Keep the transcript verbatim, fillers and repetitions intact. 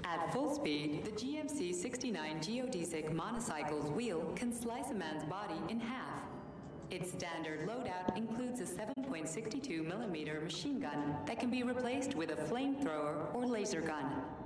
At full speed, the G M C sixty-nine geodesic monocycle's wheel can slice a man's body in half. Its standard loadout includes a seven point six two millimeter machine gun that can be replaced with a flamethrower or laser gun.